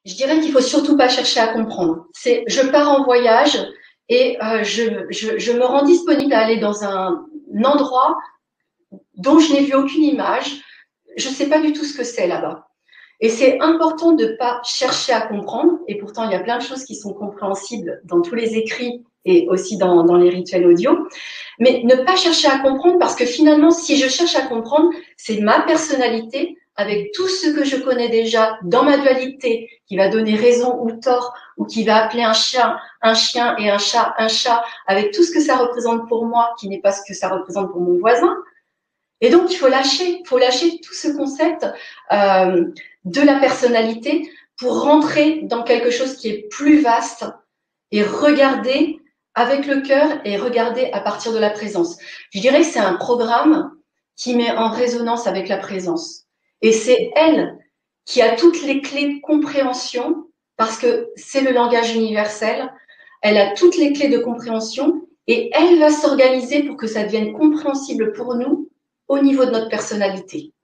Je dirais qu'il faut surtout pas chercher à comprendre. C'est je pars en voyage et je me rends disponible à aller dans un endroit dont je n'ai vu aucune image. Je ne sais pas du tout ce que c'est là-bas. Et c'est important de ne pas chercher à comprendre. Et pourtant, il y a plein de choses qui sont compréhensibles dans tous les écrits et aussi dans les rituels audio. Mais ne pas chercher à comprendre parce que finalement, si je cherche à comprendre, c'est ma personnalité avec tout ce que je connais déjà dans ma dualité qui va donner raison ou tort ou qui va appeler un chien et un chat avec tout ce que ça représente pour moi qui n'est pas ce que ça représente pour mon voisin. Et donc, il faut lâcher tout ce concept de la personnalité pour rentrer dans quelque chose qui est plus vaste et regarder avec le cœur et regarder à partir de la présence. Je dirais que c'est un programme qui met en résonance avec la présence. Et c'est elle qui a toutes les clés de compréhension parce que c'est le langage universel. Elle a toutes les clés de compréhension et elle va s'organiser pour que ça devienne compréhensible pour nous au niveau de notre personnalité.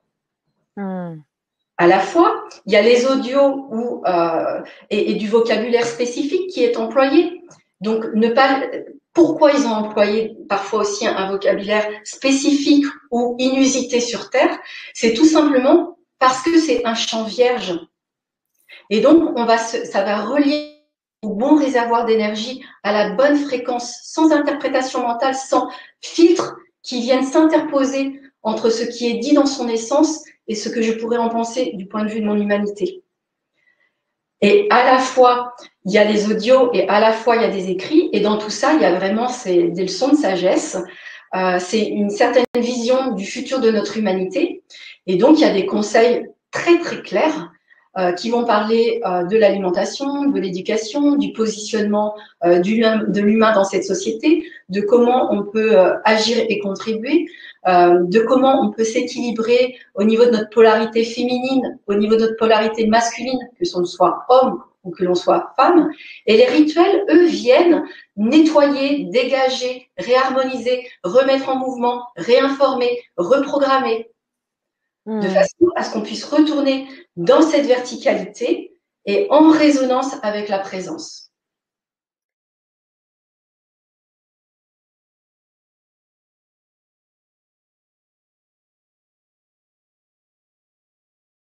À la fois, il y a les audios et du vocabulaire spécifique qui est employé. Donc, pourquoi ils ont employé parfois aussi un vocabulaire spécifique ou inusité sur Terre? C'est tout simplement parce que c'est un champ vierge. Et donc, ça va relier au bon réservoir d'énergie, à la bonne fréquence, sans interprétation mentale, sans filtre qui viennent s'interposer entre ce qui est dit dans son essence et ce que je pourrais en penser du point de vue de mon humanité. Et à la fois, il y a les audios et à la fois, il y a des écrits. Et dans tout ça, il y a vraiment des leçons de sagesse. C'est une certaine vision du futur de notre humanité. Et donc, il y a des conseils très, très clairs qui vont parler de l'alimentation, de l'éducation, du positionnement de l'humain dans cette société, de comment on peut agir et contribuer, de comment on peut s'équilibrer au niveau de notre polarité féminine, au niveau de notre polarité masculine, que l'on soit homme ou que l'on soit femme. Et les rituels, eux, viennent nettoyer, dégager, réharmoniser, remettre en mouvement, réinformer, reprogrammer, de façon à ce qu'on puisse retourner dans cette verticalité et en résonance avec la présence.